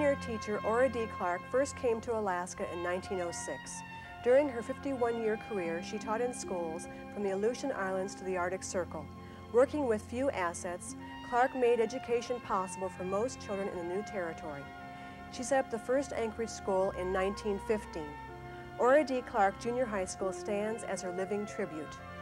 pioneer teacher Orah Dee Clark first came to Alaska in 1906. During her 51-year career, she taught in schools from the Aleutian Islands to the Arctic Circle. Working with few assets, Clark made education possible for most children in the new territory. She set up the first Anchorage school in 1915. Orah Dee Clark Junior High School stands as her living tribute.